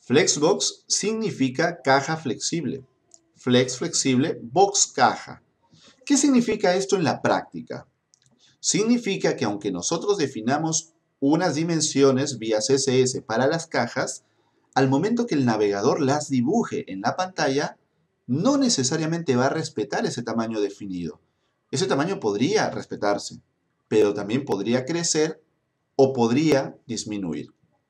Flexbox significa caja flexible. Flex flexible, box caja. ¿Qué significa esto en la práctica? Significa que aunque nosotros definamos unas dimensiones vía CSS para las cajas, al momento que el navegador las dibuje en la pantalla, no necesariamente va a respetar ese tamaño definido. Ese tamaño podría respetarse, pero también podría crecer o podría disminuir.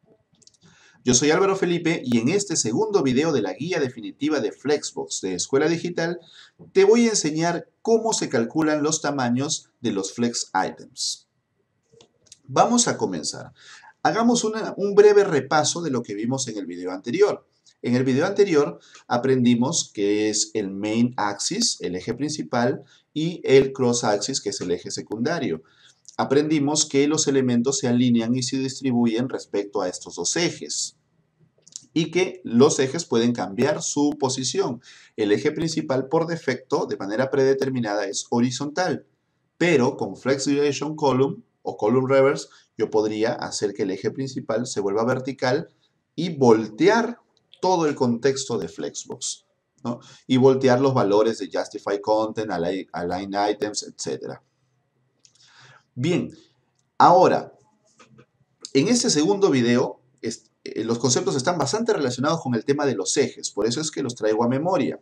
Yo soy Álvaro Felipe y en este segundo video de la guía definitiva de Flexbox de Escuela Digital te voy a enseñar cómo se calculan los tamaños de los Flex Items. Vamos a comenzar. Hagamos un breve repaso de lo que vimos en el video anterior. En el video anterior aprendimos que es el Main Axis, el eje principal, y el Cross Axis, que es el eje secundario. Aprendimos que los elementos se alinean y se distribuyen respecto a estos dos ejes y que los ejes pueden cambiar su posición. El eje principal por defecto, de manera predeterminada, es horizontal, pero con Flex Duration Column o Column Reverse, yo podría hacer que el eje principal se vuelva vertical y voltear todo el contexto de Flexbox, ¿no? Y voltear los valores de Justify Content, Align Items, etc. Bien, ahora, en este segundo video, los conceptos están bastante relacionados con el tema de los ejes, por eso es que los traigo a memoria.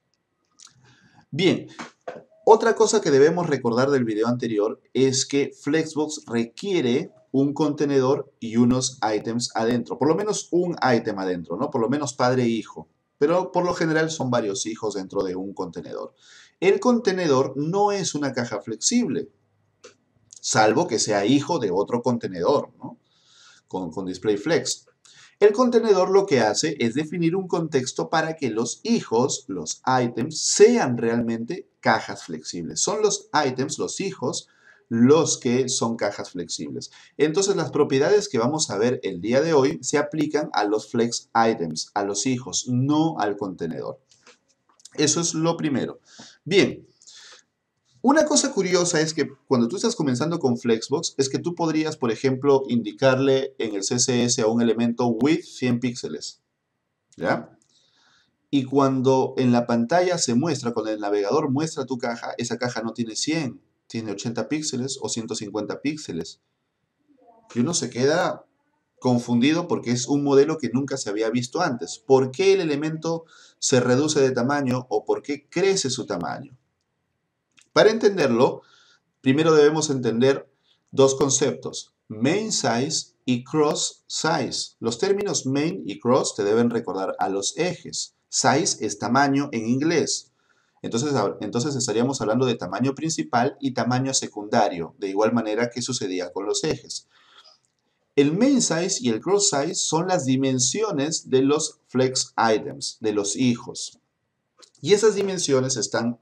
Bien, otra cosa que debemos recordar del video anterior es que Flexbox requiere un contenedor y unos items adentro, por lo menos un item adentro, ¿no? Por lo menos padre e hijo, pero por lo general son varios hijos dentro de un contenedor. El contenedor no es una caja flexible, salvo que sea hijo de otro contenedor, ¿no? Con DisplayFlex. El contenedor lo que hace es definir un contexto para que los hijos, los items, sean realmente cajas flexibles. Son los items, los hijos, los que son cajas flexibles. Entonces, las propiedades que vamos a ver el día de hoy se aplican a los flex items, a los hijos, no al contenedor. Eso es lo primero. Bien. Una cosa curiosa es que cuando tú estás comenzando con Flexbox, es que tú podrías, por ejemplo, indicarle en el CSS a un elemento width 100 píxeles, ¿ya? Y cuando en la pantalla se muestra, cuando el navegador muestra tu caja, esa caja no tiene 100, tiene 80 píxeles o 150 píxeles. Y uno se queda confundido porque es un modelo que nunca se había visto antes. ¿Por qué el elemento se reduce de tamaño o por qué crece su tamaño? Para entenderlo, primero debemos entender dos conceptos, main size y cross size. Los términos main y cross te deben recordar a los ejes. Size es tamaño en inglés. Entonces estaríamos hablando de tamaño principal y tamaño secundario, de igual manera que sucedía con los ejes. El main size y el cross size son las dimensiones de los flex items, de los hijos. Y esas dimensiones están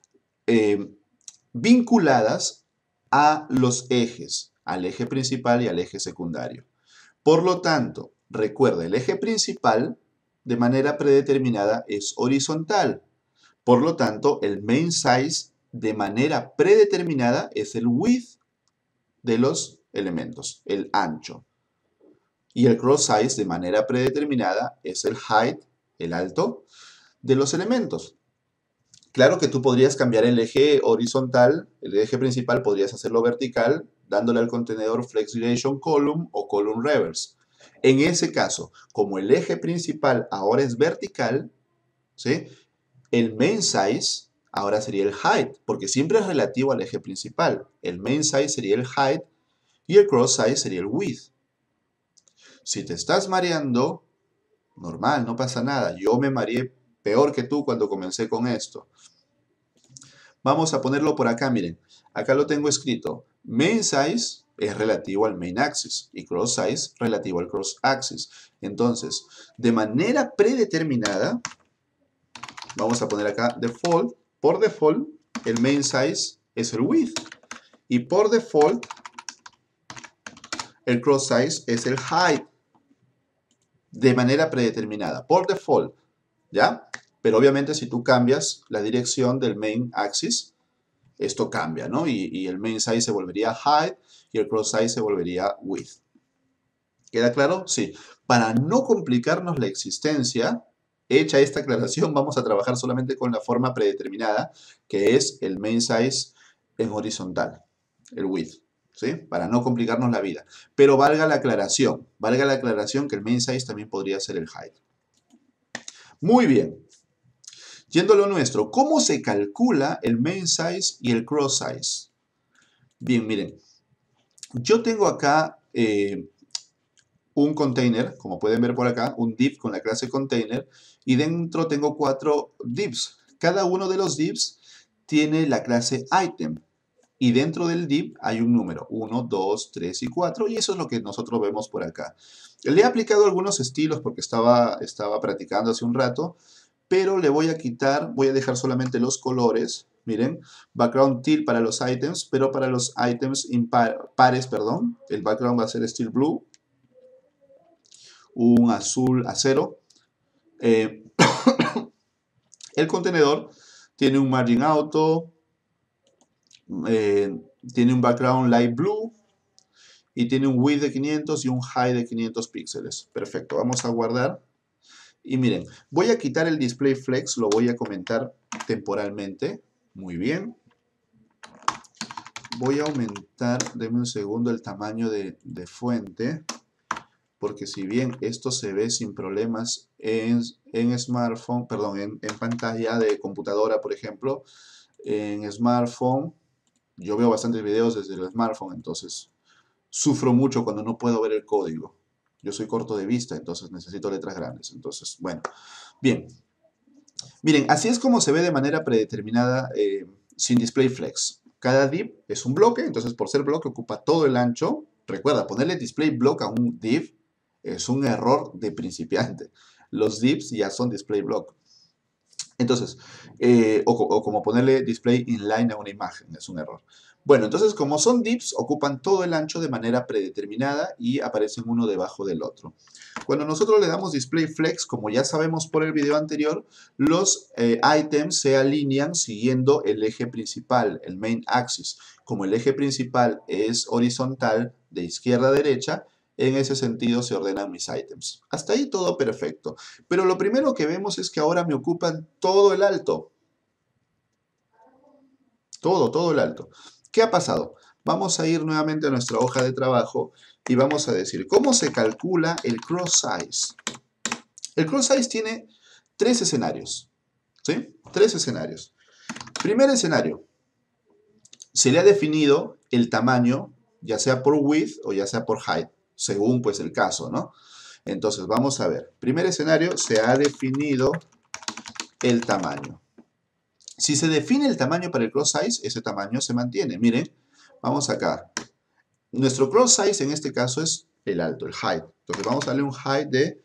vinculadas a los ejes, al eje principal y al eje secundario. Por lo tanto, recuerda, el eje principal de manera predeterminada es horizontal. Por lo tanto, el main size de manera predeterminada es el width de los elementos, el ancho. Y el cross size de manera predeterminada es el height, el alto, de los elementos. Claro que tú podrías cambiar el eje horizontal, el eje principal podrías hacerlo vertical, dándole al contenedor Flex Duration Column o Column Reverse. En ese caso, como el eje principal ahora es vertical, ¿sí? El main size ahora sería el height, porque siempre es relativo al eje principal. El main size sería el height y el cross size sería el width. Si te estás mareando, normal, no pasa nada. Yo me mareé peor que tú cuando comencé con esto. Vamos a ponerlo por acá, miren. Acá lo tengo escrito. Main size es relativo al main axis y cross size relativo al cross axis. Entonces, de manera predeterminada, vamos a poner acá default. Por default, el main size es el width. Y por default, el cross size es el height. De manera predeterminada. Por default, ¿ya? Pero obviamente si tú cambias la dirección del main axis, esto cambia, ¿no? Y el main size se volvería height y el cross size se volvería width. ¿Queda claro? Sí. Para no complicarnos la existencia, hecha esta aclaración, vamos a trabajar solamente con la forma predeterminada, que es el main size en horizontal, el width, ¿sí? Para no complicarnos la vida. Pero valga la aclaración que el main size también podría ser el height. Muy bien. Yendo a lo nuestro, ¿cómo se calcula el main size y el cross size? Bien, miren, yo tengo acá un container, como pueden ver por acá, un div con la clase container, y dentro tengo 4 divs. Cada uno de los divs tiene la clase item, y dentro del div hay un número, 1, 2, 3 y 4, y eso es lo que nosotros vemos por acá. Le he aplicado algunos estilos porque estaba practicando hace un rato, pero le voy a quitar, voy a dejar solamente los colores. Miren, background teal para los items, pero para los items pares, perdón, el background va a ser steel blue, un azul acero. El contenedor tiene un margin auto, tiene un background light blue y tiene un width de 500 y un height de 500 píxeles. Perfecto, vamos a guardar. Y miren, voy a quitar el display flex, lo voy a comentar temporalmente. Muy bien. Voy a aumentar, denme un segundo, el tamaño de fuente, porque si bien esto se ve sin problemas en smartphone, perdón, en pantalla de computadora, por ejemplo, en smartphone, yo veo bastantes videos desde el smartphone, entonces sufro mucho cuando no puedo ver el código. Yo soy corto de vista, entonces necesito letras grandes. Entonces, bueno, bien. Miren, así es como se ve de manera predeterminada sin display flex. Cada div es un bloque, entonces por ser bloque ocupa todo el ancho. Recuerda, ponerle display block a un div es un error de principiante. Los divs ya son display block. Entonces, o como ponerle display inline a una imagen, es un error. Bueno, entonces como son divs, ocupan todo el ancho de manera predeterminada y aparecen uno debajo del otro. Cuando nosotros le damos display flex, como ya sabemos por el video anterior, los items se alinean siguiendo el eje principal, el main axis. Como el eje principal es horizontal de izquierda a derecha, en ese sentido se ordenan mis items. Hasta ahí todo perfecto. Pero lo primero que vemos es que ahora me ocupan todo el alto. Todo el alto. ¿Qué ha pasado? Vamos a ir nuevamente a nuestra hoja de trabajo y vamos a decir, ¿cómo se calcula el cross size? El cross size tiene 3 escenarios. ¿Sí? 3 escenarios. Primer escenario. Se le ha definido el tamaño, ya sea por width o ya sea por height, según pues el caso, ¿no? Entonces, vamos a ver. Primer escenario, se ha definido el tamaño. Si se define el tamaño para el cross size, ese tamaño se mantiene. Miren, vamos acá. Nuestro cross size en este caso es el alto, el height. Entonces vamos a darle un height de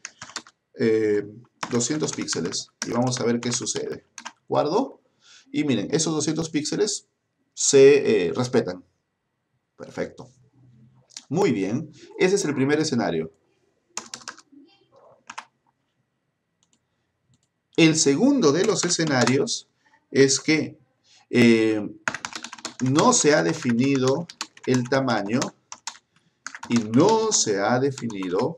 200 píxeles y vamos a ver qué sucede. Guardo y miren, esos 200 píxeles se respetan. Perfecto. Muy bien, ese es el primer escenario. El segundo de los escenarios es que no se ha definido el tamaño y no se ha definido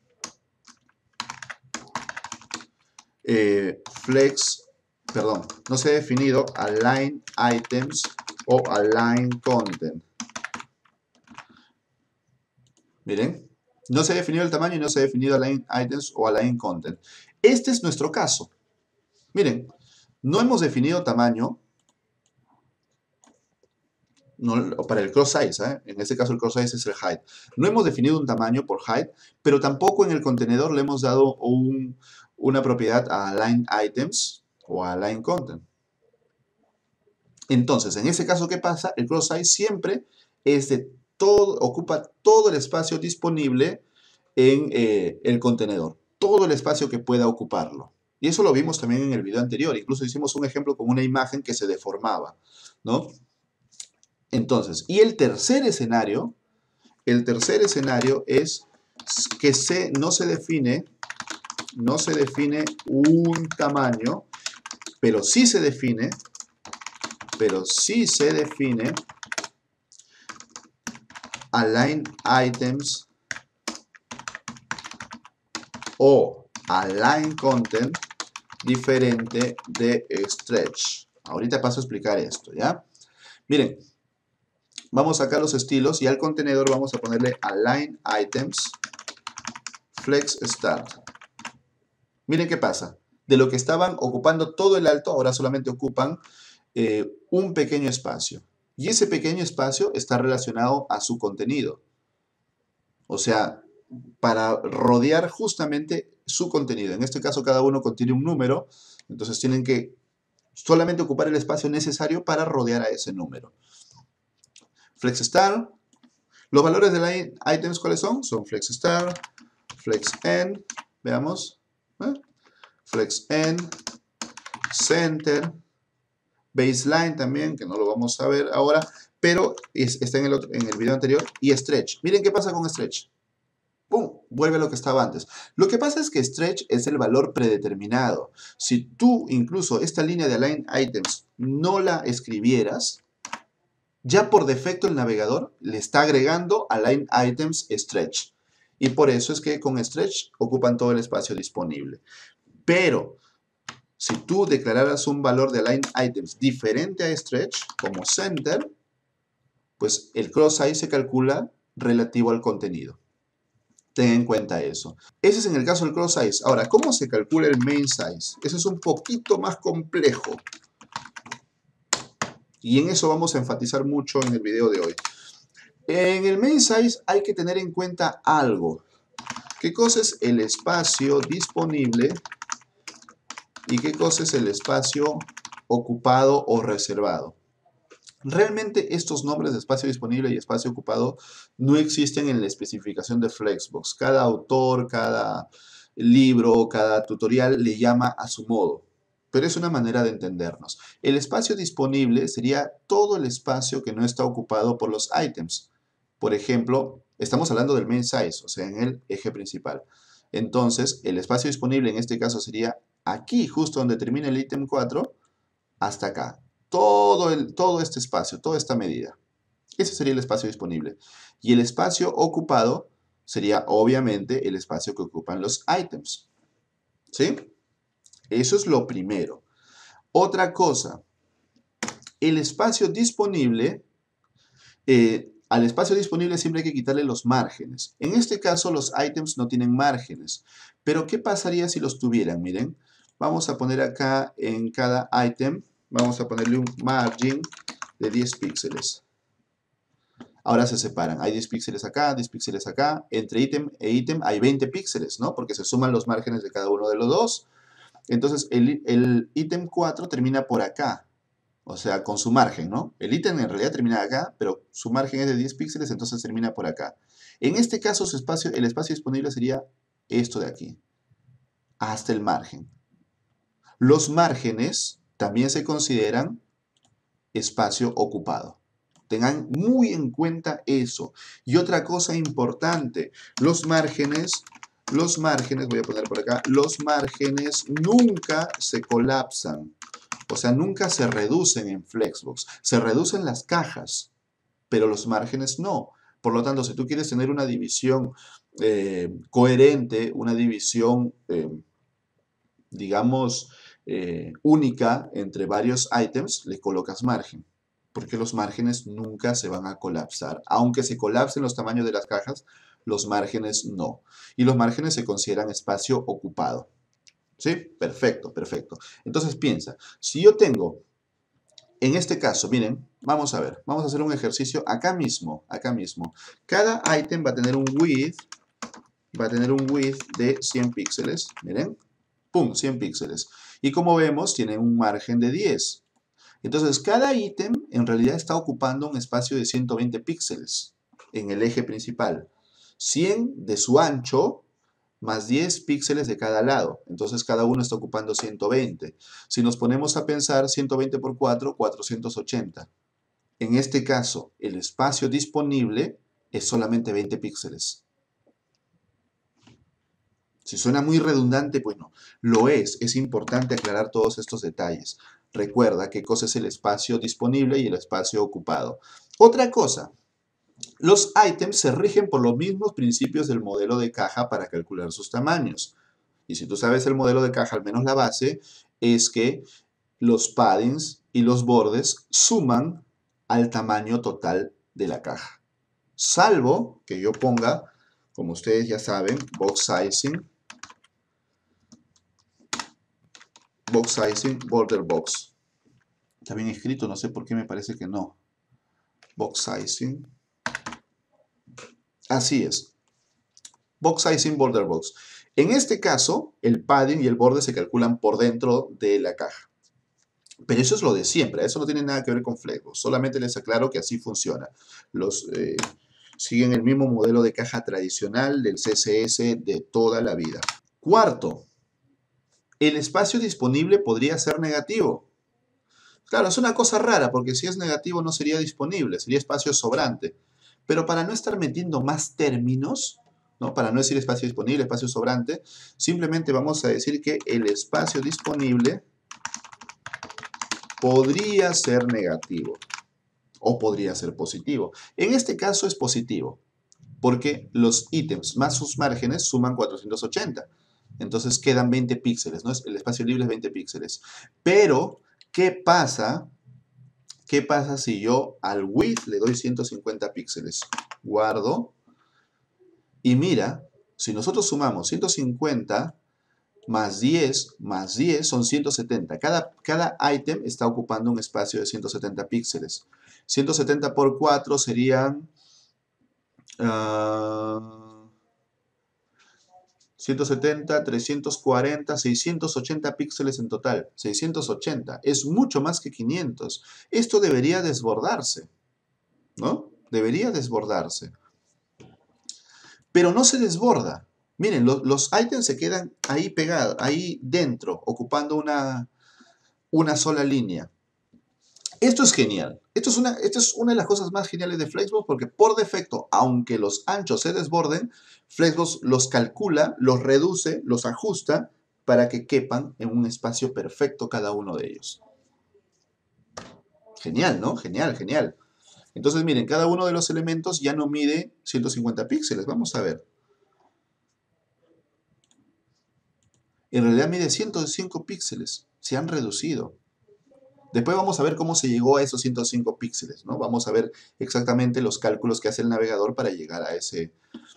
no se ha definido align items o align content. Miren, no se ha definido el tamaño y no se ha definido align items o align content. Este es nuestro caso. Miren, no hemos definido tamaño para el cross size, en este caso el cross size es el height. No hemos definido un tamaño por height, pero tampoco en el contenedor le hemos dado una propiedad a align items o a align content. Entonces, en ese caso, ¿qué pasa? El cross size siempre es ocupa todo el espacio disponible en el contenedor, todo el espacio que pueda ocuparlo. Y eso lo vimos también en el video anterior, incluso hicimos un ejemplo con una imagen que se deformaba, ¿no? Entonces, y el tercer escenario es que no se define un tamaño, pero sí se define align items o align content diferente de stretch. Ahorita paso a explicar esto, ¿ya? Miren, vamos a sacar los estilos y al contenedor vamos a ponerle align items flex start. Miren qué pasa. De lo que estaban ocupando todo el alto, ahora solamente ocupan un pequeño espacio. Y ese pequeño espacio está relacionado a su contenido. O sea, para rodear justamente su contenido. En este caso, cada uno contiene un número. Entonces tienen que solamente ocupar el espacio necesario para rodear a ese número. FlexStar. Los valores de line items, ¿cuáles son? Son FlexStar, FlexEnd, veamos. FlexEnd, Center, Baseline también, que no lo vamos a ver ahora, pero está en el video anterior, y Stretch. Miren qué pasa con Stretch. ¡Pum! Vuelve a lo que estaba antes. Lo que pasa es que Stretch es el valor predeterminado. Si tú incluso esta línea de Align Items no la escribieras, ya por defecto el navegador le está agregando Align Items Stretch. Y por eso es que con Stretch ocupan todo el espacio disponible. Pero si tú declararas un valor de Align Items diferente a Stretch, como Center, pues el cross size se calcula relativo al contenido. Ten en cuenta eso. Ese es en el caso del cross size. Ahora, ¿cómo se calcula el main size? Eso es un poquito más complejo. Y en eso vamos a enfatizar mucho en el video de hoy. En el main size hay que tener en cuenta algo. ¿Qué cosa es el espacio disponible y qué cosa es el espacio ocupado o reservado? Realmente estos nombres de espacio disponible y espacio ocupado no existen en la especificación de Flexbox. Cada autor, cada libro, cada tutorial le llama a su modo. Pero es una manera de entendernos. El espacio disponible sería todo el espacio que no está ocupado por los items. Por ejemplo, estamos hablando del main size, o sea, en el eje principal. Entonces, el espacio disponible en este caso sería aquí, justo donde termina el ítem 4, hasta acá. Todo este espacio, toda esta medida. Ese sería el espacio disponible. Y el espacio ocupado sería, obviamente, el espacio que ocupan los items. ¿Sí? Eso es lo primero. Otra cosa, el espacio disponible, al espacio disponible siempre hay que quitarle los márgenes. En este caso, los items no tienen márgenes. Pero, ¿qué pasaría si los tuvieran? Miren, vamos a poner acá en cada item, vamos a ponerle un margin de 10 píxeles. Ahora se separan. Hay 10 píxeles acá, 10 píxeles acá. Entre ítem e ítem hay 20 píxeles, ¿no? Porque se suman los márgenes de cada uno de los dos. Entonces, el ítem 4 termina por acá. O sea, con su margen, ¿no? El ítem en realidad termina acá, pero su margen es de 10 píxeles, entonces termina por acá. En este caso, el espacio disponible sería esto de aquí. Hasta el margen. Los márgenes también se consideran espacio ocupado. Tengan muy en cuenta eso. Y otra cosa importante, los márgenes, voy a poner por acá, los márgenes nunca se colapsan. O sea, nunca se reducen en Flexbox. Se reducen las cajas, pero los márgenes no. Por lo tanto, si tú quieres tener una división coherente, una división, digamos, única entre varios items, le colocas margen. Porque los márgenes nunca se van a colapsar. Aunque se colapsen los tamaños de las cajas, los márgenes no. Y los márgenes se consideran espacio ocupado. ¿Sí? Perfecto, perfecto. Entonces piensa, si yo tengo, en este caso, miren, vamos a ver, vamos a hacer un ejercicio acá mismo, acá mismo. Cada item va a tener un width de 100 píxeles, miren, pum, 100 píxeles. Y como vemos, tiene un margen de 10. Entonces, cada ítem en realidad está ocupando un espacio de 120 píxeles en el eje principal. 100 de su ancho más 10 píxeles de cada lado. Entonces, cada uno está ocupando 120. Si nos ponemos a pensar, 120 por 4, 480. En este caso, el espacio disponible es solamente 20 píxeles. Si suena muy redundante, pues no. Lo es. Es importante aclarar todos estos detalles. Recuerda qué cosa es el espacio disponible y el espacio ocupado. Otra cosa, los ítems se rigen por los mismos principios del modelo de caja para calcular sus tamaños. y si tú sabes el modelo de caja, al menos la base, es que los paddings y los bordes suman al tamaño total de la caja. Salvo que yo ponga, como ustedes ya saben, box sizing, border box. Está bien escrito, no sé por qué me parece que no. Box sizing. Así es. Box sizing, border box. En este caso, el padding y el borde se calculan por dentro de la caja. Pero eso es lo de siempre, eso no tiene nada que ver con Flexbox. Solamente les aclaro que así funciona. Siguen el mismo modelo de caja tradicional del CSS de toda la vida. Cuarto, el espacio disponible podría ser negativo. Claro, es una cosa rara porque si es negativo no sería disponible, sería espacio sobrante. Pero para no estar metiendo más términos, ¿no? Para no decir espacio disponible, espacio sobrante, simplemente vamos a decir que el espacio disponible podría ser negativo o podría ser positivo. En este caso es positivo porque los ítems más sus márgenes suman 480. Entonces quedan 20 píxeles, ¿no? El espacio libre es 20 píxeles. Pero, ¿qué pasa? ¿Qué pasa si yo al width le doy 150 píxeles? Guardo. Y mira, si nosotros sumamos 150 más 10 son 170. Cada ítem está ocupando un espacio de 170 píxeles. 170 por 4 serían 170, 340, 680 píxeles en total. 680. Es mucho más que 500. Esto debería desbordarse, ¿no? Debería desbordarse. Pero no se desborda. Miren, los ítems se quedan ahí pegados, ahí dentro, ocupando una sola línea. Esto es genial. Esto es una de las cosas más geniales de Flexbox porque por defecto, aunque los anchos se desborden, Flexbox los calcula, los reduce, los ajusta para que quepan en un espacio perfecto cada uno de ellos. Genial, ¿no? Genial, genial. Entonces, miren, cada uno de los elementos ya no mide 150 píxeles. Vamos a ver. En realidad mide 105 píxeles. Se han reducido. Después vamos a ver cómo se llegó a esos 105 píxeles, ¿no? Vamos a ver exactamente los cálculos que hace el navegador para llegar a ese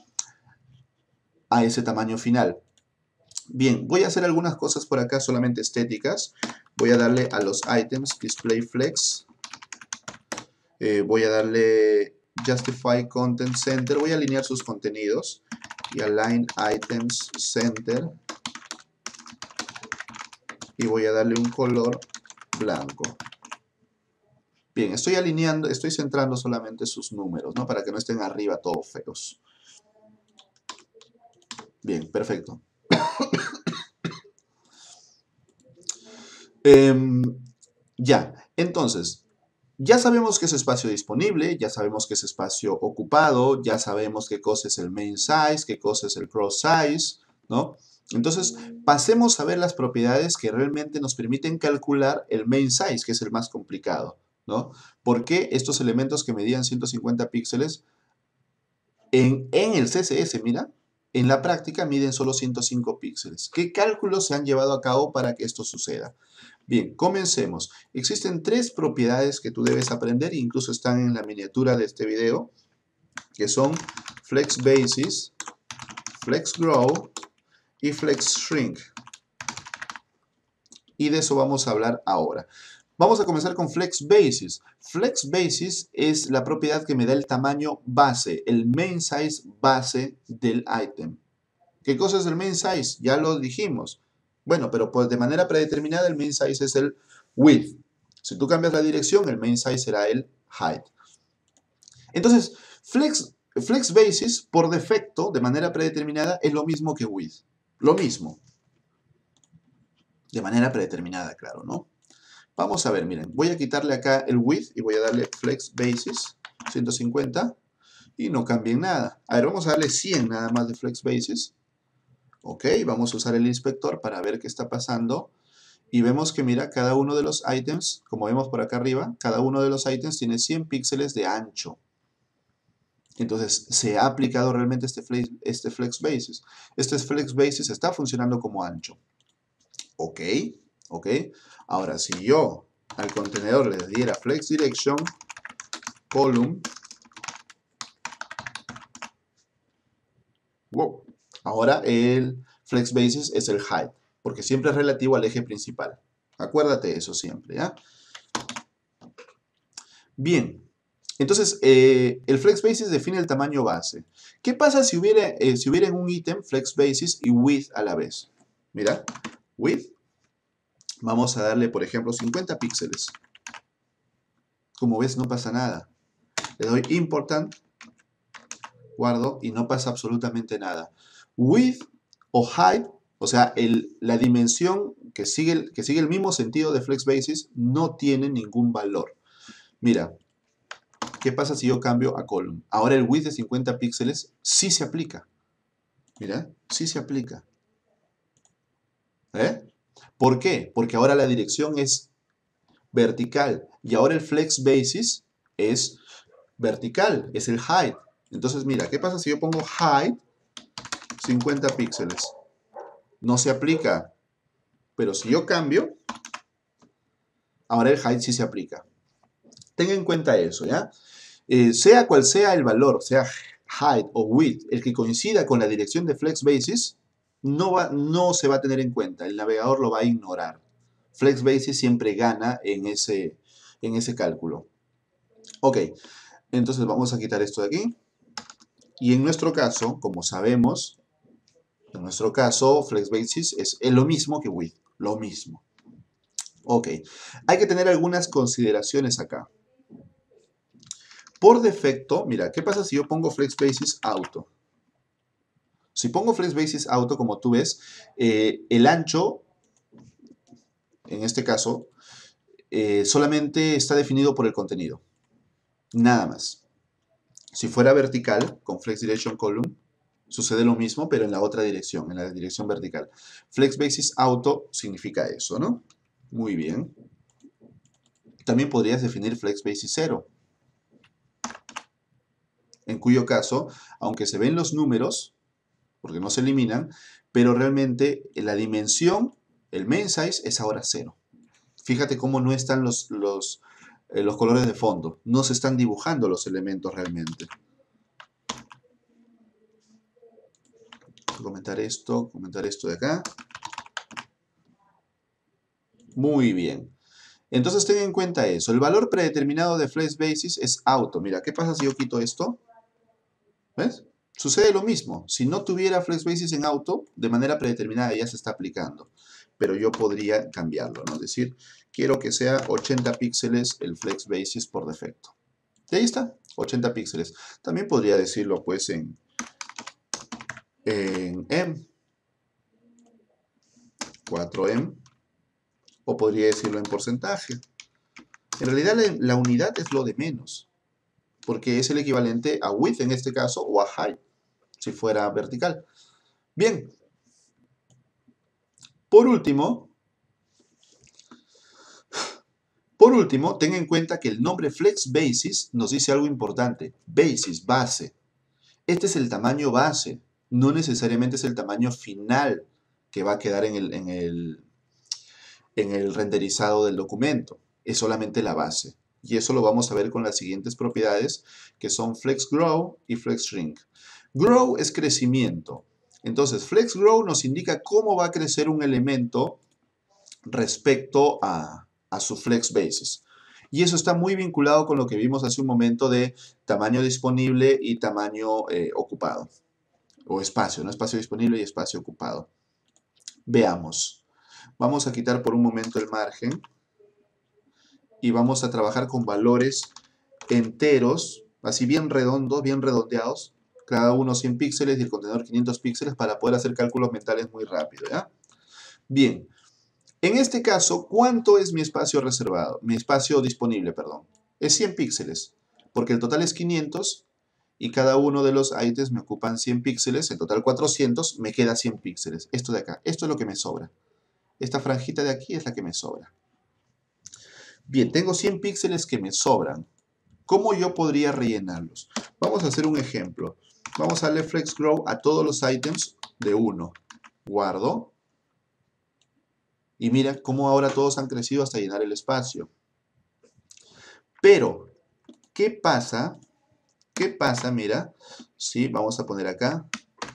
tamaño final. Bien, voy a hacer algunas cosas por acá solamente estéticas. Voy a darle a los items Display Flex. Voy a darle Justify Content Center. Voy a alinear sus contenidos. Y Align Items Center. Y voy a darle un color blanco. Bien, estoy alineando, estoy centrando solamente sus números, ¿no? Para que no estén arriba todos feos. Bien, perfecto. Ya, entonces, ya sabemos que es espacio disponible, ya sabemos que es espacio ocupado, ya sabemos qué cosa es el main size, qué cosa es el cross size, ¿no? Entonces, pasemos a ver las propiedades que realmente nos permiten calcular el main size, que es el más complicado, ¿no? ¿Por qué estos elementos que medían 150 píxeles en el CSS, mira, en la práctica miden solo 105 píxeles? ¿Qué cálculos se han llevado a cabo para que esto suceda? Bien, comencemos. Existen 3 propiedades que tú debes aprender, incluso están en la miniatura de este video, que son Flex Basis, Flex Grow y Flex Shrink. Y de eso vamos a hablar ahora. Vamos a comenzar con Flex Basis. Flex Basis es la propiedad que me da el tamaño base, el main size base del item. ¿Qué cosa es el main size? Ya lo dijimos. Bueno, pero pues de manera predeterminada el main size es el width. Si tú cambias la dirección, el main size será el height. Entonces, Flex Basis, por defecto, de manera predeterminada, es lo mismo que width. Lo mismo. De manera predeterminada, claro, ¿no? Vamos a ver, miren. Voy a quitarle acá el width y voy a darle Flex Basis 150 y no cambien nada. A ver, vamos a darle 100 nada más de Flex Basis. Ok, vamos a usar el inspector para ver qué está pasando. Y vemos que, mira, cada uno de los ítems, como vemos por acá arriba, cada uno de los ítems tiene 100 píxeles de ancho. Entonces, ¿se ha aplicado realmente este flex basis? Este flex basis está funcionando como ancho. Ok, ok. Ahora, si yo al contenedor le diera flex direction, column, wow. Ahora el flex basis es el height, porque siempre es relativo al eje principal. Acuérdate de eso siempre, ¿ya? Bien. Entonces, el flex basis define el tamaño base. ¿Qué pasa si hubiera en un ítem flex basis y width a la vez? Mira, width. Vamos a darle, por ejemplo, 50 píxeles. Como ves, no pasa nada. Le doy important, guardo y no pasa absolutamente nada. Width o height, o sea, la dimensión que sigue el mismo sentido de flex basis, no tiene ningún valor. Mira, ¿qué pasa si yo cambio a column? Ahora el width de 50 píxeles sí se aplica. Mira, sí se aplica. ¿Eh? ¿Por qué? Porque ahora la dirección es vertical y ahora el flex basis es vertical, es el height. Entonces, mira, ¿qué pasa si yo pongo height 50 píxeles? No se aplica. Pero si yo cambio, ahora el height sí se aplica. Ten en cuenta eso, ¿ya? Sea cual sea el valor, sea height o width, el que coincida con la dirección de flex basis, no se va a tener en cuenta. El navegador lo va a ignorar. Flex basis siempre gana en ese cálculo. Ok, entonces vamos a quitar esto de aquí. Y en nuestro caso, como sabemos, en nuestro caso, flex basis es lo mismo que width, lo mismo. Ok, hay que tener algunas consideraciones acá. Por defecto, mira, ¿qué pasa si yo pongo flex basis auto? Si pongo flex basis auto, como tú ves, el ancho, en este caso, solamente está definido por el contenido. Nada más. Si fuera vertical, con flex direction column, sucede lo mismo, pero en la otra dirección, en la dirección vertical. Flex basis auto significa eso, ¿no? Muy bien. También podrías definir flex basis 0. En cuyo caso, aunque se ven los números, porque no se eliminan, pero realmente la dimensión, el main size, es ahora 0. Fíjate cómo no están los colores de fondo. No se están dibujando los elementos realmente. Comentar esto de acá. Muy bien. Entonces ten en cuenta eso. El valor predeterminado de flex basis es auto. Mira, ¿qué pasa si yo quito esto? ¿Ves? Sucede lo mismo. Si no tuviera flex basis en auto, de manera predeterminada ya se está aplicando. Pero yo podría cambiarlo, ¿no? Es decir, quiero que sea 80 píxeles el flex basis por defecto. Y ahí está, 80 píxeles. También podría decirlo pues en M, 4M, o podría decirlo en porcentaje. En realidad la unidad es lo de menos, porque es el equivalente a width en este caso, o a height, si fuera vertical. Bien. Por último, ten en cuenta que el nombre flex basis nos dice algo importante. Basis, base. Este es el tamaño base, no necesariamente es el tamaño final que va a quedar en el renderizado del documento. Es solamente la base. Y eso lo vamos a ver con las siguientes propiedades, que son flex grow y flex shrink. Grow es crecimiento. Entonces, flex grow nos indica cómo va a crecer un elemento respecto a su flex basis. Y eso está muy vinculado con lo que vimos hace un momento de tamaño disponible y tamaño ocupado. O espacio, ¿no? Espacio disponible y espacio ocupado. Veamos. Vamos a quitar por un momento el margen y vamos a trabajar con valores enteros, así bien redondos, bien redondeados, cada uno 100 píxeles y el contenedor 500 píxeles para poder hacer cálculos mentales muy rápido, ¿ya? Bien, en este caso, ¿cuánto es mi espacio reservado? Mi espacio disponible, perdón. Es 100 píxeles, porque el total es 500 y cada uno de los ítems me ocupan 100 píxeles, en total 400, me queda 100 píxeles. Esto de acá, esto es lo que me sobra. Esta franjita de aquí es la que me sobra. Bien, tengo 100 píxeles que me sobran. ¿Cómo yo podría rellenarlos? Vamos a hacer un ejemplo. Vamos a darle flex grow a todos los items de 1. Guardo. Y mira cómo ahora todos han crecido hasta llenar el espacio. Pero, ¿qué pasa? ¿Qué pasa? Mira, sí, vamos a poner acá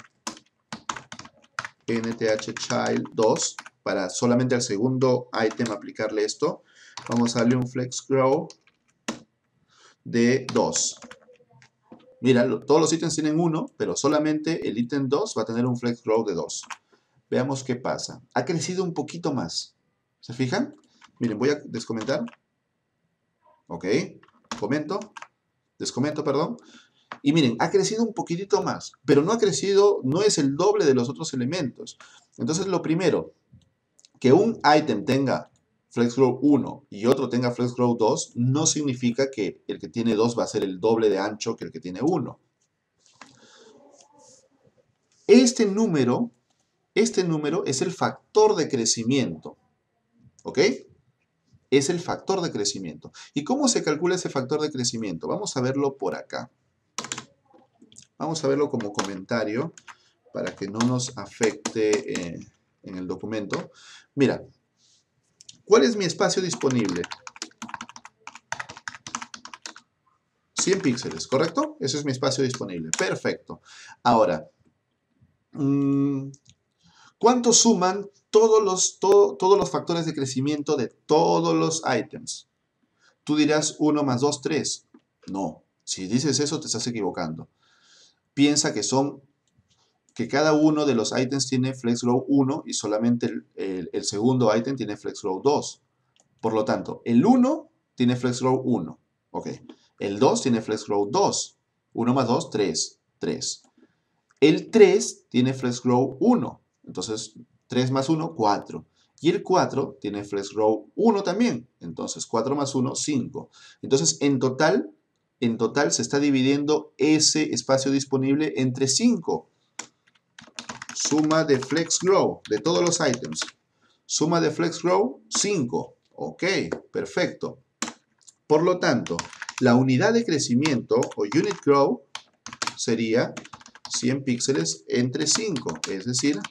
nthchild 2 para solamente al segundo item aplicarle esto. Vamos a darle un flex grow de 2. Mira, todos los ítems tienen 1, pero solamente el ítem 2 va a tener un flex grow de 2. Veamos qué pasa. Ha crecido un poquito más. ¿Se fijan? Miren, voy a descomentar. Ok, comento. Descomento, perdón. Y miren, ha crecido un poquitito más, pero no ha crecido, no es el doble de los otros elementos. Entonces, lo primero, que un item tenga FlexGrow 1 y otro tenga FlexGrow 2, no significa que el que tiene 2 va a ser el doble de ancho que el que tiene 1. Este número es el factor de crecimiento. ¿Ok? Es el factor de crecimiento. ¿Y cómo se calcula ese factor de crecimiento? Vamos a verlo por acá. Vamos a verlo como comentario para que no nos afecte en el documento. Mira, ¿cuál es mi espacio disponible? 100 píxeles, ¿correcto? Ese es mi espacio disponible. Perfecto. Ahora, ¿cuánto suman todos los factores de crecimiento de todos los items? Tú dirás 1 más 2, 3. No, si dices eso te estás equivocando. Piensa que cada uno de los items tiene FlexGrow 1 y solamente el segundo item tiene FlexGrow 2. Por lo tanto, el 1 tiene FlexGrow 1. Ok. El 2 tiene FlexGrow 2. 1 más 2, 3. 3. El 3 tiene FlexGrow 1. Entonces, 3 más 1, 4. Y el 4 tiene FlexGrow 1 también. Entonces, 4 más 1, 5. Entonces, en total se está dividiendo ese espacio disponible entre 5. Suma de FlexGrow de todos los items. Suma de FlexGrow, 5. Ok, perfecto. Por lo tanto, la unidad de crecimiento o unit grow sería 100 píxeles entre 5, es decir,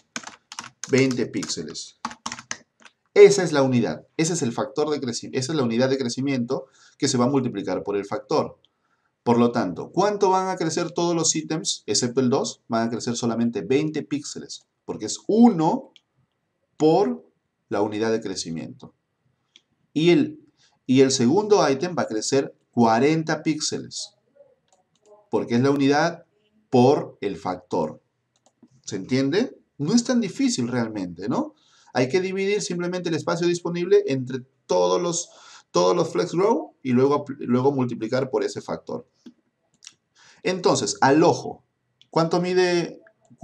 20 píxeles. Esa es la unidad, ese es el factor de crecimiento, esa es la unidad de crecimiento que se va a multiplicar por el factor. Por lo tanto, ¿cuánto van a crecer todos los ítems, excepto el 2? Van a crecer solamente 20 píxeles, porque es 1 por la unidad de crecimiento. Y el segundo ítem va a crecer 40 píxeles, porque es la unidad por el factor. ¿Se entiende? No es tan difícil realmente, ¿no? Hay que dividir simplemente el espacio disponible entre todos los FlexGrow y luego multiplicar por ese factor. Entonces, al ojo, ¿cuánto mide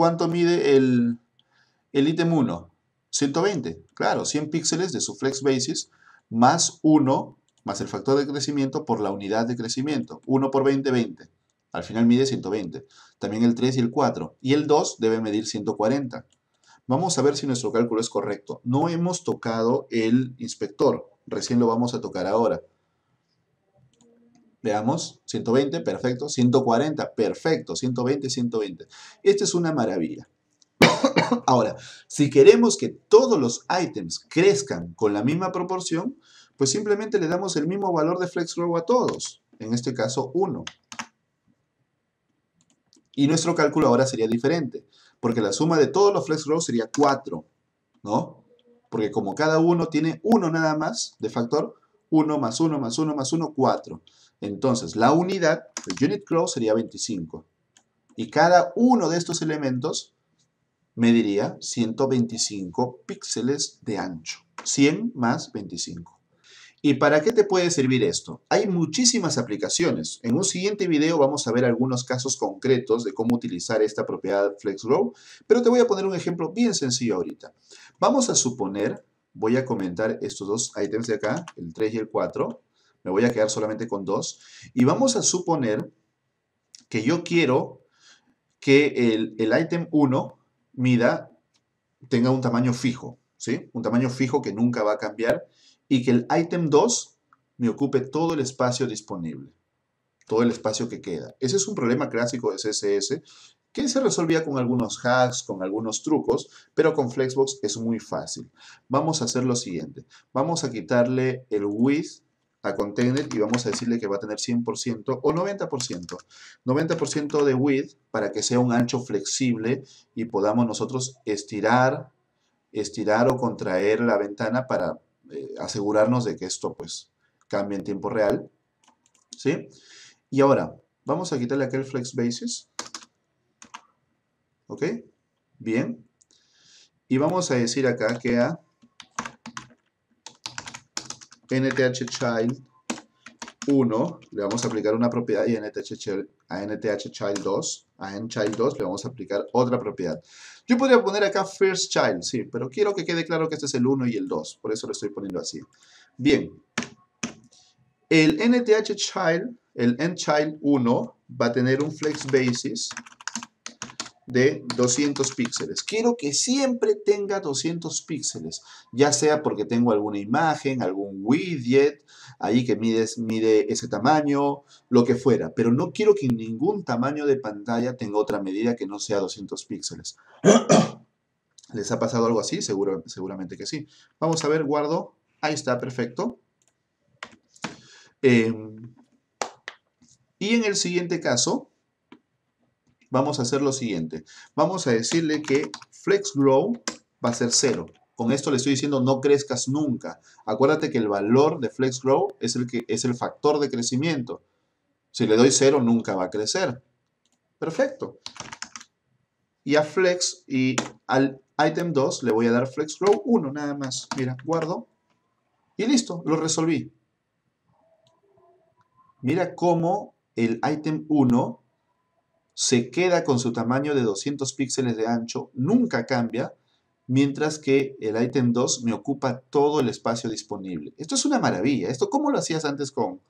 el ítem 1? 120, claro, 100 píxeles de su flex basis más 1 más el factor de crecimiento por la unidad de crecimiento. 1 por 20, 20. Al final mide 120. También el 3 y el 4. Y el 2 debe medir 140. Vamos a ver si nuestro cálculo es correcto. No hemos tocado el inspector. Recién lo vamos a tocar ahora. Veamos, 120, perfecto. 140, perfecto. 120, 120. Esta es una maravilla. Ahora, si queremos que todos los items crezcan con la misma proporción, pues simplemente le damos el mismo valor de FlexGrow a todos. En este caso, 1. Y nuestro cálculo ahora sería diferente, porque la suma de todos los FlexGrow sería 4, ¿no? Porque como cada uno tiene 1 nada más de factor, 1 más 1 más 1 más 1, 4. Entonces, la unidad, el unit grow, sería 25. Y cada uno de estos elementos mediría 125 píxeles de ancho. 100 más 25. ¿Y para qué te puede servir esto? Hay muchísimas aplicaciones. En un siguiente video vamos a ver algunos casos concretos de cómo utilizar esta propiedad FlexGrow, pero te voy a poner un ejemplo bien sencillo ahorita. Vamos a suponer, voy a comentar estos dos ítems de acá, el 3 y el 4. Me voy a quedar solamente con 2. Y vamos a suponer que yo quiero que el ítem 1 tenga un tamaño fijo, ¿sí? Un tamaño fijo que nunca va a cambiar y que el ítem 2 me ocupe todo el espacio disponible. todo el espacio que queda. Ese es un problema clásico de CSS que se resolvía con algunos hacks, con algunos trucos, pero con Flexbox es muy fácil. Vamos a hacer lo siguiente. Vamos a quitarle el width a container y vamos a decirle que va a tener 100% o 90%. 90% de width para que sea un ancho flexible y podamos nosotros estirar o contraer la ventana para asegurarnos de que esto pues cambie en tiempo real. ¿Sí? Y ahora, vamos a quitarle aquel flex basis. ¿Ok? Bien. Y vamos a decir acá que a nthchild 1 le vamos a aplicar una propiedad y a nthchild 2, a nchild 2 le vamos a aplicar otra propiedad. Yo podría poner acá first child, sí, pero quiero que quede claro que este es el 1 y el 2, por eso lo estoy poniendo así. Bien. El nthchild, el nchild 1 va a tener un flex basis de 200 píxeles. Quiero que siempre tenga 200 píxeles, ya sea porque tengo alguna imagen, algún widget, ahí que mide ese tamaño, lo que fuera, pero no quiero que ningún tamaño de pantalla tenga otra medida que no sea 200 píxeles. ¿Les ha pasado algo así? Seguramente que sí. Vamos a ver, guardo. Ahí está, perfecto. Y en el siguiente caso, vamos a hacer lo siguiente. Vamos a decirle que FlexGrow va a ser 0. Con esto le estoy diciendo no crezcas nunca. Acuérdate que el valor de FlexGrow es el factor de crecimiento. Si le doy 0, nunca va a crecer. Perfecto. Y a Flex y al item 2 le voy a dar FlexGrow 1 nada más. Mira, guardo. Y listo, lo resolví. Mira cómo el item 1 se queda con su tamaño de 200 píxeles de ancho, nunca cambia, mientras que el ítem 2 me ocupa todo el espacio disponible. Esto es una maravilla. ¿Esto cómo lo hacías antes con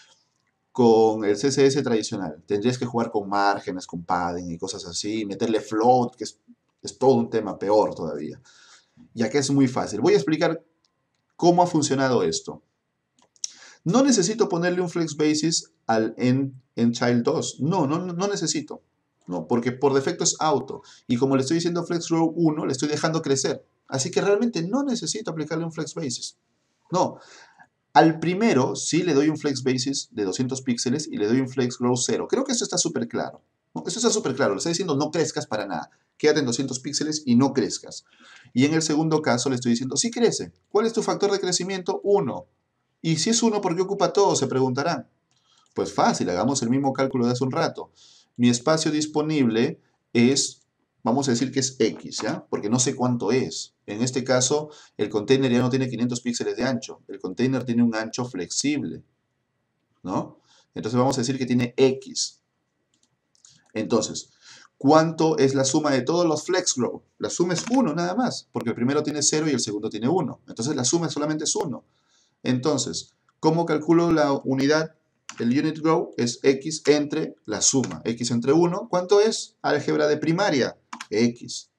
el CSS tradicional? Tendrías que jugar con márgenes, con padding y cosas así, meterle float, que es todo un tema peor todavía. Y acá es muy fácil. Voy a explicar cómo ha funcionado esto. No necesito ponerle un flex basis al nchild 2. No necesito. No, porque por defecto es auto. Y como le estoy diciendo FlexGrow 1, le estoy dejando crecer. Así que realmente no necesito aplicarle un flex basis. No. Al primero sí le doy un flex basis de 200 píxeles y le doy un FlexGrow 0. Creo que eso está súper claro. ¿No? Eso está súper claro. Le estoy diciendo no crezcas para nada. Quédate en 200 píxeles y no crezcas. Y en el segundo caso le estoy diciendo sí crece. ¿Cuál es tu factor de crecimiento? 1. Y si es 1, ¿por qué ocupa todo? Se preguntarán. Pues fácil, hagamos el mismo cálculo de hace un rato. Mi espacio disponible es, vamos a decir que es X, ¿ya? Porque no sé cuánto es. En este caso, el container ya no tiene 500 píxeles de ancho. El container tiene un ancho flexible, ¿no? Entonces vamos a decir que tiene X. Entonces, ¿cuánto es la suma de todos los FlexGrow? La suma es 1 nada más, porque el primero tiene 0 y el segundo tiene 1. Entonces la suma solamente es 1. Entonces, ¿cómo calculo la unidad? El unit grow es x entre la suma. X entre 1, ¿cuánto es? Álgebra de primaria, x.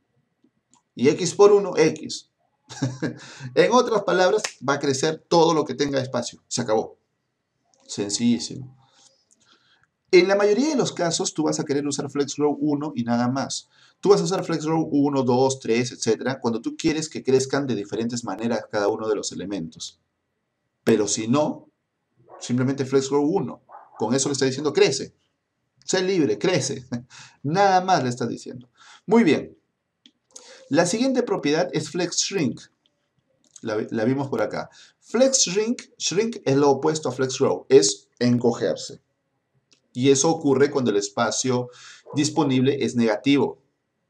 Y x por 1, x. En otras palabras, va a crecer todo lo que tenga espacio. Se acabó. Sencillísimo. En la mayoría de los casos, tú vas a querer usar FlexGrow 1 y nada más. Tú vas a usar FlexGrow 1, 2, 3, etc. cuando tú quieres que crezcan de diferentes maneras cada uno de los elementos. Pero si no, simplemente FlexGrow 1. Con eso le está diciendo crece. Sé libre, crece. Nada más le está diciendo. Muy bien. La siguiente propiedad es FlexShrink. La vimos por acá. FlexShrink, shrink es lo opuesto a FlexGrow, es encogerse. Y eso ocurre cuando el espacio disponible es negativo.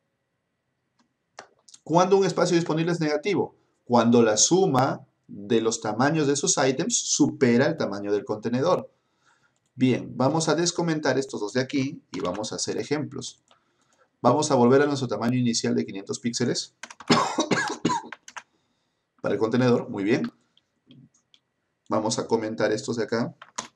¿Cuándo un espacio disponible es negativo? Cuando la suma de los tamaños de esos ítems supera el tamaño del contenedor. Bien, vamos a descomentar estos dos de aquí y vamos a hacer ejemplos. Vamos a volver a nuestro tamaño inicial de 500 píxeles para el contenedor. Muy bien. Vamos a comentar estos de acá.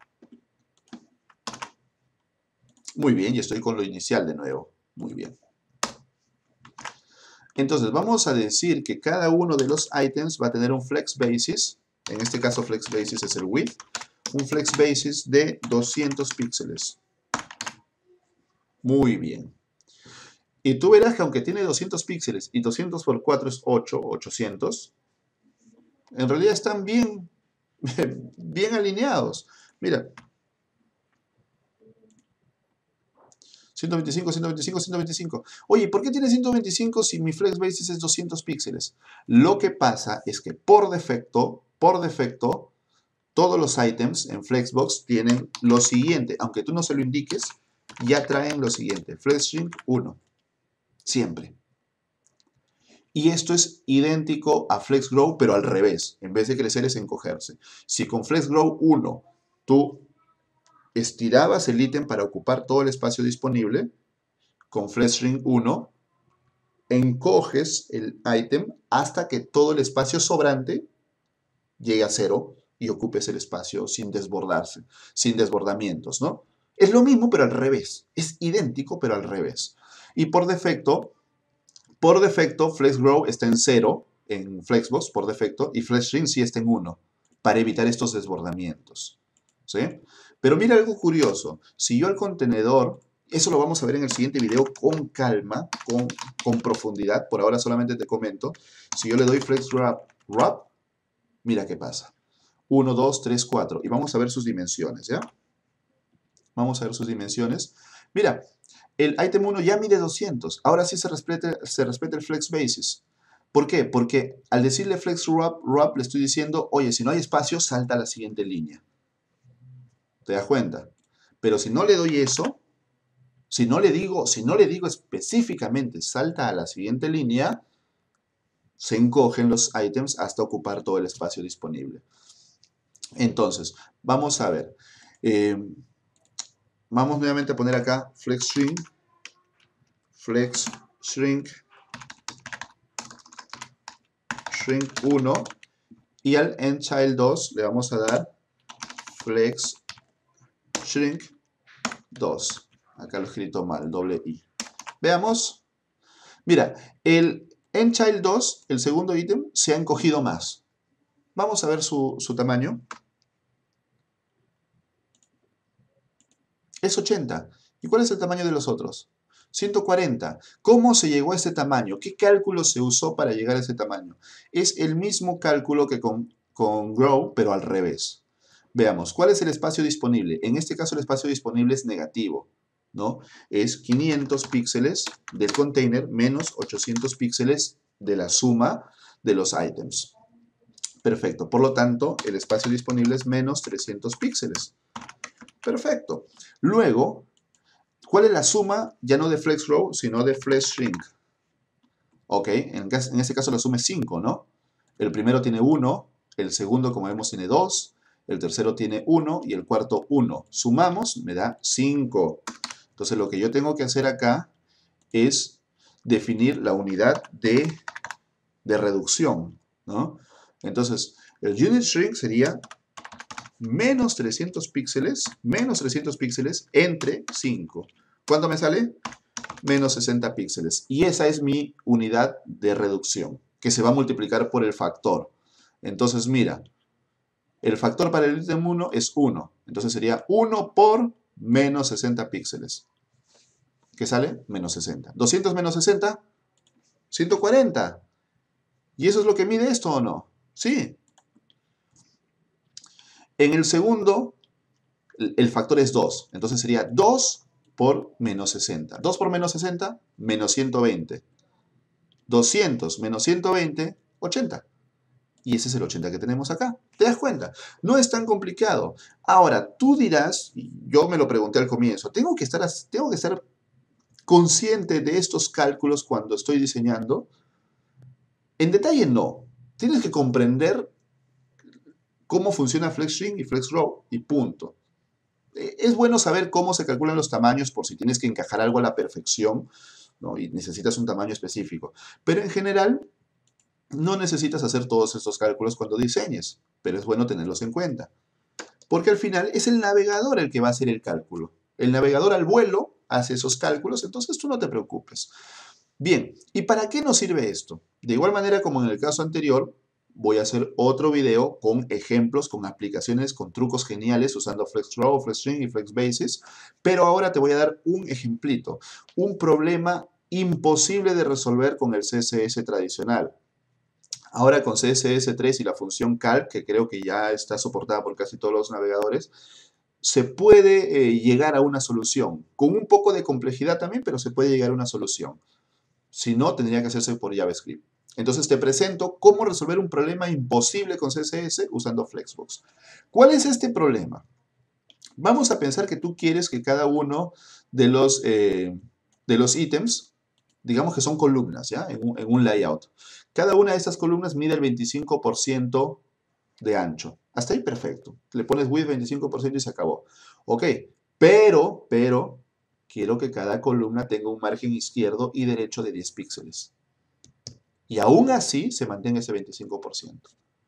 Muy bien, y estoy con lo inicial de nuevo. Muy bien. Entonces, vamos a decir que cada uno de los ítems va a tener un flex basis. En este caso, flex basis es el width. un flex basis de 200 píxeles. Muy bien. Y tú verás que aunque tiene 200 píxeles y 200 por 4 es 8, 800, en realidad están bien, bien alineados. Mira, 125, 125, 125. Oye, ¿por qué tiene 125 si mi flex basis es 200 píxeles? Lo que pasa es que por defecto, todos los items en Flexbox tienen lo siguiente. Aunque tú no se lo indiques, ya traen lo siguiente. Flex Shrink 1. Siempre. Y esto es idéntico a FlexGrow, pero al revés. En vez de crecer es encogerse. Si con FlexGrow 1 tú estirabas el ítem para ocupar todo el espacio disponible, con FlexShrink 1 encoges el ítem hasta que todo el espacio sobrante llegue a 0 y ocupes el espacio sin desbordarse, sin desbordamientos, ¿no? Es lo mismo, pero al revés. Es idéntico, pero al revés. Y por defecto, FlexGrow está en 0 en Flexbox, por defecto, y FlexShrink sí está en 1, para evitar estos desbordamientos, ¿sí? Pero mira algo curioso. Si yo al contenedor, eso lo vamos a ver en el siguiente video con calma, con profundidad, por ahora solamente te comento. Si yo le doy FlexWrap, mira qué pasa. 1, 2, 3, 4. Y vamos a ver sus dimensiones, ¿ya? Vamos a ver sus dimensiones. Mira, el item 1 ya mide 200. Ahora sí se respeta el flex basis. ¿Por qué? Porque al decirle flex wrap le estoy diciendo, oye, si no hay espacio, salta a la siguiente línea. ¿Te das cuenta? Pero si no le doy eso, si no le digo específicamente salta a la siguiente línea, se encogen los items hasta ocupar todo el espacio disponible. Entonces, vamos a ver. Vamos nuevamente a poner acá flex shrink 1 y al endChild 2 le vamos a dar flex shrink 2. Acá lo he escrito mal, doble I. Veamos. Mira, el endChild 2, el segundo ítem, se ha encogido más. Vamos a ver su tamaño. Es 80. ¿Y cuál es el tamaño de los otros? 140. ¿Cómo se llegó a ese tamaño? ¿Qué cálculo se usó para llegar a ese tamaño? Es el mismo cálculo que con Grow, pero al revés. Veamos, ¿cuál es el espacio disponible? En este caso el espacio disponible es negativo, ¿no? Es 500 píxeles del container menos 800 píxeles de la suma de los items. Perfecto. Por lo tanto, el espacio disponible es menos 300 píxeles. Perfecto. Luego, ¿cuál es la suma? Ya no de FlexGrow, sino de FlexShrink. Ok, en este caso la suma es 5, ¿no? El primero tiene 1, el segundo, como vemos, tiene 2, el tercero tiene 1 y el cuarto 1. Sumamos, me da 5. Entonces, lo que yo tengo que hacer acá es definir la unidad de reducción, ¿no? Entonces, el unit shrink sería menos 300 píxeles entre 5. ¿Cuánto me sale? Menos 60 píxeles. Y esa es mi unidad de reducción, que se va a multiplicar por el factor. Entonces, mira, el factor para el ítem 1 es 1. Entonces sería 1 por menos 60 píxeles. ¿Qué sale? Menos 60. 200 menos 60, 140. ¿Y eso es lo que mide esto o no? Sí. En el segundo, el factor es 2. Entonces sería 2 por menos 60. 2 por menos 60, menos 120. 200 menos 120, 80. Y ese es el 80 que tenemos acá. ¿Te das cuenta? No es tan complicado. Ahora, tú dirás, y yo me lo pregunté al comienzo, ¿tengo que estar consciente de estos cálculos cuando estoy diseñando? En detalle no. Tienes que comprender cómo funciona FlexShrink y FlexGrow y punto. Es bueno saber cómo se calculan los tamaños por si tienes que encajar algo a la perfección, ¿no? Y necesitas un tamaño específico. Pero en general, no necesitas hacer todos estos cálculos cuando diseñes, pero es bueno tenerlos en cuenta. Porque al final es el navegador el que va a hacer el cálculo. El navegador al vuelo hace esos cálculos, entonces tú no te preocupes. Bien, ¿y para qué nos sirve esto? De igual manera como en el caso anterior, voy a hacer otro video con ejemplos, con aplicaciones, con trucos geniales usando FlexRow, FlexString y FlexBasis. Pero ahora te voy a dar un ejemplito, un problema imposible de resolver con el CSS tradicional. Ahora con CSS3 y la función calc, que creo que ya está soportada por casi todos los navegadores, se puede llegar a una solución. Con un poco de complejidad también, pero se puede llegar a una solución. Si no, tendría que hacerse por JavaScript. Entonces te presento cómo resolver un problema imposible con CSS usando Flexbox. ¿Cuál es este problema? Vamos a pensar que tú quieres que cada uno de los ítems, digamos que son columnas, ¿ya? En un layout. Cada una de estas columnas mide el 25% de ancho. Hasta ahí perfecto. Le pones width 25% y se acabó. Ok, pero, quiero que cada columna tenga un margen izquierdo y derecho de 10 píxeles. Y aún así se mantenga ese 25%.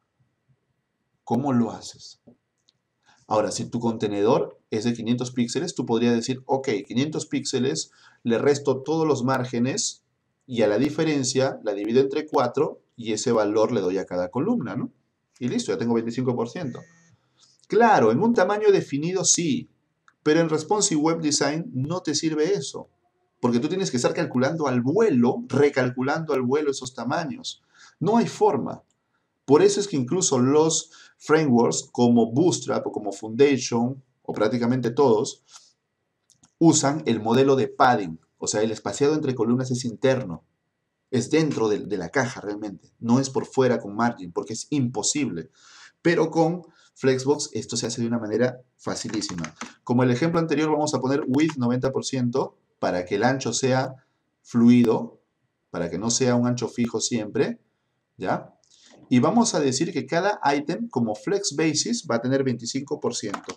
¿Cómo lo haces? Ahora, si tu contenedor es de 500 píxeles, tú podrías decir, ok, 500 píxeles, le resto todos los márgenes y a la diferencia la divido entre 4 y ese valor le doy a cada columna, ¿no? Y listo, ya tengo 25%. Claro, en un tamaño definido sí, pero en Responsive Web Design no te sirve eso, porque tú tienes que estar calculando al vuelo, recalculando al vuelo esos tamaños. No hay forma. Por eso es que incluso los frameworks como Bootstrap o como Foundation, o prácticamente todos, usan el modelo de padding. O sea, el espaciado entre columnas es interno. Es dentro de la caja realmente. No es por fuera con margin, porque es imposible. Pero con Flexbox esto se hace de una manera facilísima. Como el ejemplo anterior, vamos a poner width 90% para que el ancho sea fluido, para que no sea un ancho fijo siempre, ¿ya? Y vamos a decir que cada item, como FlexBasis, va a tener 25%.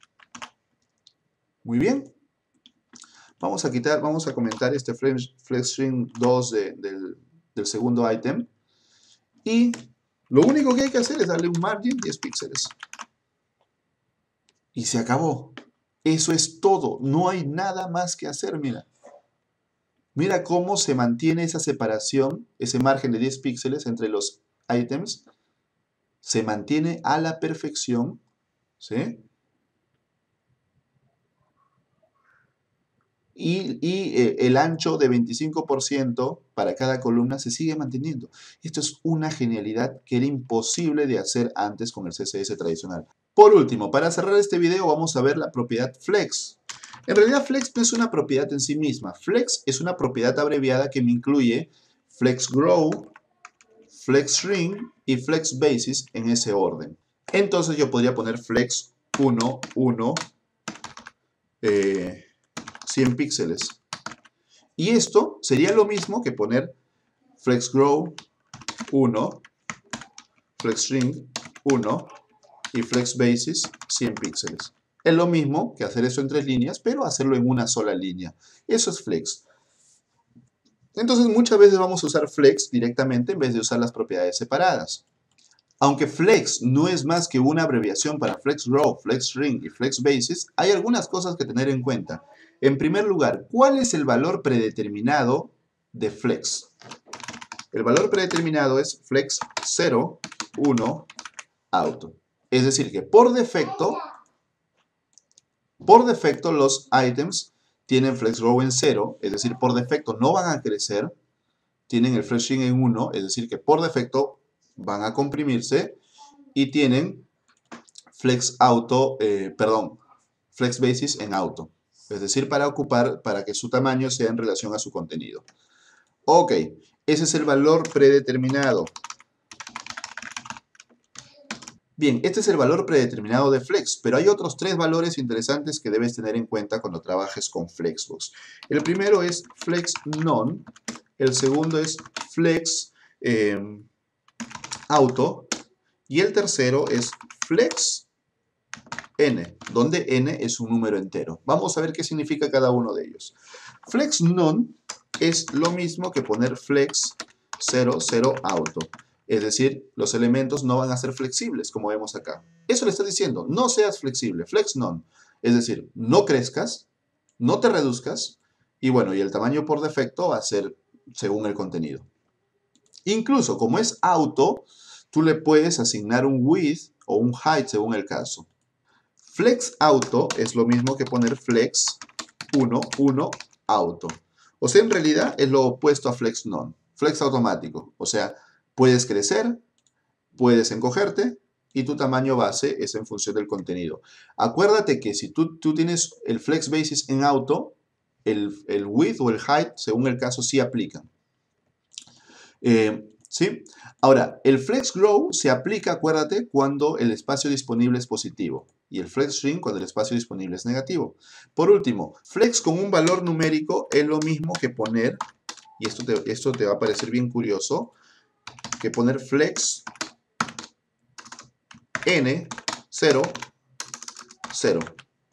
Muy bien. Vamos a comentar este FlexString 2 del segundo item. Y lo único que hay que hacer es darle un margin 10 píxeles. Y se acabó. Eso es todo. No hay nada más que hacer, mira. Mira cómo se mantiene esa separación, ese margen de 10 píxeles entre los items. Se mantiene a la perfección, ¿sí? Y el ancho de 25% para cada columna se sigue manteniendo. Esto es una genialidad que era imposible de hacer antes con el CSS tradicional. Por último, para cerrar este video vamos a ver la propiedad flex. En realidad flex no es una propiedad en sí misma. Flex es una propiedad abreviada que me incluye FlexGrow, FlexString y FlexBasis en ese orden. Entonces yo podría poner flex 1, 1, 100 píxeles. Y esto sería lo mismo que poner FlexGrow 1, FlexString 1 y FlexBasis 100 píxeles. Es lo mismo que hacer eso en 3 líneas, pero hacerlo en una sola línea. Eso es flex. Entonces muchas veces vamos a usar flex directamente en vez de usar las propiedades separadas. Aunque flex no es más que una abreviación para FlexRow, FlexString y FlexBasis, hay algunas cosas que tener en cuenta. En primer lugar, ¿cuál es el valor predeterminado de flex? El valor predeterminado es flex 0, 1, auto. Es decir, que por defecto los items tienen FlexRow en 0, es decir, por defecto no van a crecer, tienen el FlexString en 1, es decir, que por defecto van a comprimirse y tienen FlexBasis en auto, es decir, para que su tamaño sea en relación a su contenido. Ok, ese es el valor predeterminado. Bien, este es el valor predeterminado de Flex, pero hay otros 3 valores interesantes que debes tener en cuenta cuando trabajes con Flexbox. El primero es FlexNone, el segundo es Flex Auto y el tercero es FlexN, donde n es un número entero. Vamos a ver qué significa cada uno de ellos. FlexNone es lo mismo que poner Flex 0, 0 Auto. Es decir, los elementos no van a ser flexibles, como vemos acá. Eso le está diciendo, no seas flexible, flex none. Es decir, no crezcas, no te reduzcas, y bueno, y el tamaño por defecto va a ser según el contenido. Incluso, como es auto, tú le puedes asignar un width o un height según el caso. Flex auto es lo mismo que poner flex 1, 1, auto. O sea, en realidad es lo opuesto a flex none. Flex automático. O sea, puedes crecer, puedes encogerte y tu tamaño base es en función del contenido. Acuérdate que si tú tienes el flex basis en auto, el width o el height, según el caso, sí aplican. ¿Sí? Ahora, el flex grow se aplica, acuérdate, cuando el espacio disponible es positivo. Y el flex shrink cuando el espacio disponible es negativo. Por último, flex con un valor numérico es lo mismo que poner, y esto te va a parecer bien curioso, que poner flex n 0, 0.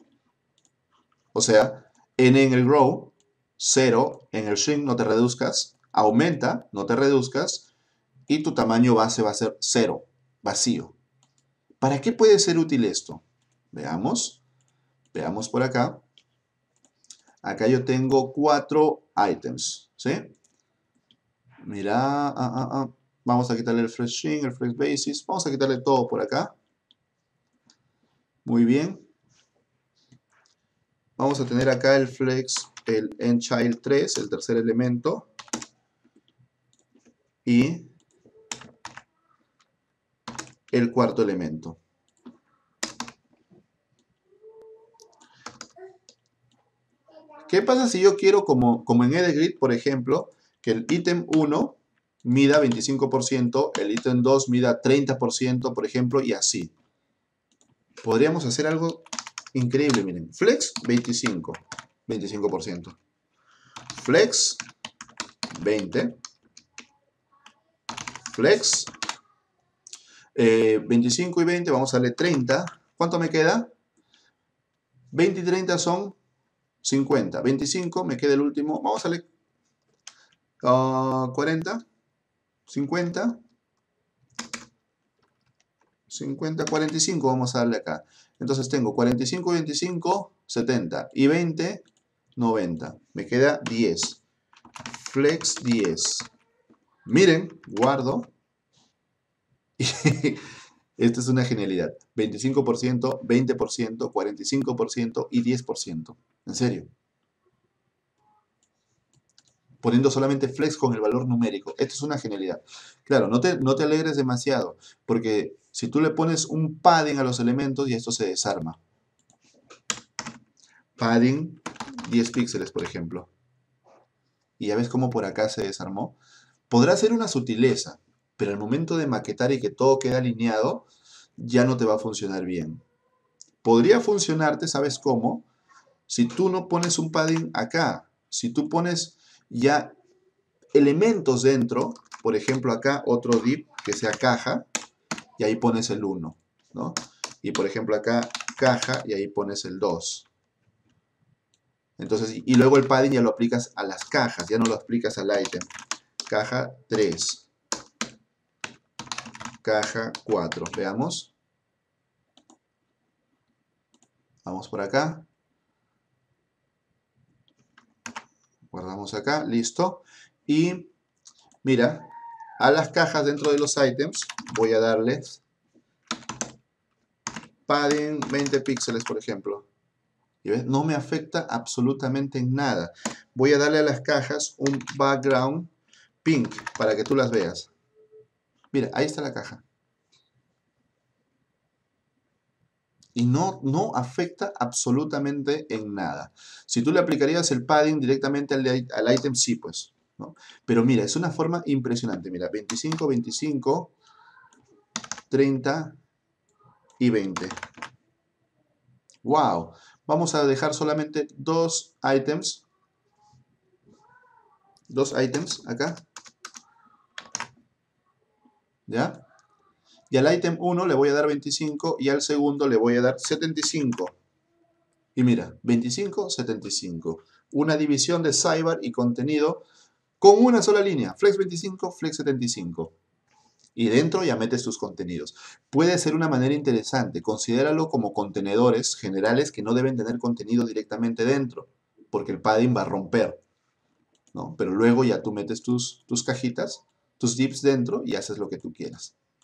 O sea, n en el grow, 0 en el shrink, no te reduzcas, aumenta, no te reduzcas, y tu tamaño base va a ser 0, vacío. ¿Para qué puede ser útil esto? Veamos. Veamos por acá. Acá yo tengo 4 items, ¿sí? Mira, vamos a quitarle el flex shrink, el flex basis. Vamos a quitarle todo por acá. Muy bien. Vamos a tener acá el flex, el nChild 3, el tercer elemento. Y el cuarto elemento. ¿Qué pasa si yo quiero, como en EdgeGrid, por ejemplo, que el ítem 1 mida 25%, el ítem 2 mida 30%, por ejemplo, y así? Podríamos hacer algo increíble, miren. Flex 25, 25%. Flex 20. Flex 25 y 20, vamos a darle 30. ¿Cuánto me queda? 20 y 30 son 50. 25, me queda el último. Vamos a darle 40. 50. 50, 45 vamos a darle acá. Entonces tengo 45, 25, 70. Y 20, 90. Me queda 10. Flex 10. Miren, guardo. Esta es una genialidad. 25%, 20%, 45% y 10%. En serio. Poniendo solamente flex con el valor numérico. Esto es una genialidad. Claro, no te alegres demasiado, porque si tú le pones un padding a los elementos y esto se desarma. Padding 10 píxeles, por ejemplo. Y ya ves cómo por acá se desarmó. Podrá ser una sutileza, pero al momento de maquetar y que todo quede alineado, ya no te va a funcionar bien. Podría funcionarte, ¿sabes cómo? Si tú no pones un padding acá, si tú pones ya elementos dentro, por ejemplo acá otro div que sea caja, y ahí pones el 1, ¿no? Y por ejemplo acá caja, y ahí pones el 2. Entonces, y luego el padding ya lo aplicas a las cajas, ya no lo aplicas al ítem. Caja 3. Caja 4. Veamos. Vamos por acá. Guardamos acá. Listo. Y mira, a las cajas dentro de los ítems voy a darles padding 20 píxeles, por ejemplo. ¿Y ves? No me afecta absolutamente en nada. Voy a darle a las cajas un background pink para que tú las veas. Mira, ahí está la caja. Y no afecta absolutamente en nada. Si tú le aplicarías el padding directamente al ítem, sí, pues, ¿no? Pero mira, es una forma impresionante. Mira, 25, 25, 30 y 20. ¡Wow! Vamos a dejar solamente dos ítems. Dos ítems acá. ¿Ya? Y al ítem 1 le voy a dar 25 y al segundo le voy a dar 75. Y mira, 25, 75. Una división de sidebar y contenido con una sola línea. Flex 25, Flex 75. Y dentro ya metes tus contenidos. Puede ser una manera interesante. Considéralo como contenedores generales que no deben tener contenido directamente dentro, porque el padding va a romper, ¿no? Pero luego ya tú metes tus cajitas, tus divs dentro y haces lo que tú quieras.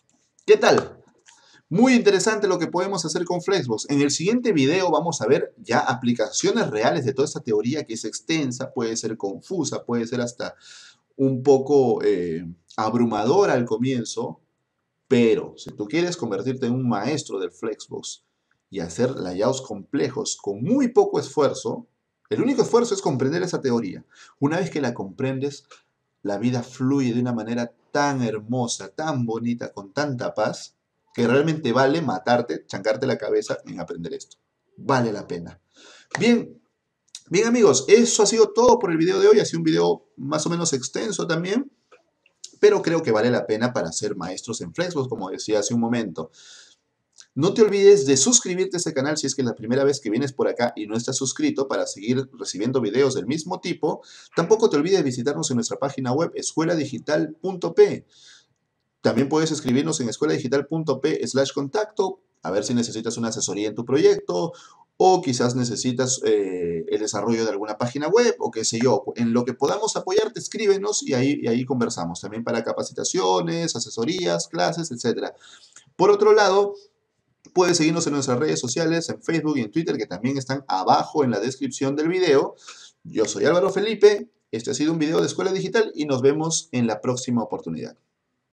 ¿Qué tal? Muy interesante lo que podemos hacer con Flexbox. En el siguiente video vamos a ver ya aplicaciones reales de toda esta teoría que es extensa, puede ser confusa, puede ser hasta un poco abrumadora al comienzo, pero si tú quieres convertirte en un maestro del Flexbox y hacer layouts complejos con muy poco esfuerzo, el único esfuerzo es comprender esa teoría. Una vez que la comprendes, la vida fluye de una manera tan hermosa, tan bonita, con tanta paz, que realmente vale matarte, chancarte la cabeza en aprender esto. Vale la pena. Bien, bien amigos, eso ha sido todo por el video de hoy. Ha sido un video más o menos extenso también, pero creo que vale la pena para ser maestros en Flexbox, como decía hace un momento. No te olvides de suscribirte a este canal si es que es la primera vez que vienes por acá y no estás suscrito para seguir recibiendo videos del mismo tipo. Tampoco te olvides de visitarnos en nuestra página web escueladigital.p. También puedes escribirnos en escueladigital.p/contacto a ver si necesitas una asesoría en tu proyecto o quizás necesitas el desarrollo de alguna página web o qué sé yo. En lo que podamos apoyarte, escríbenos y ahí conversamos. También para capacitaciones, asesorías, clases, etc. Por otro lado, puedes seguirnos en nuestras redes sociales, en Facebook y en Twitter, que también están abajo en la descripción del video. Yo soy Álvaro Felipe, este ha sido un video de Escuela Digital y nos vemos en la próxima oportunidad.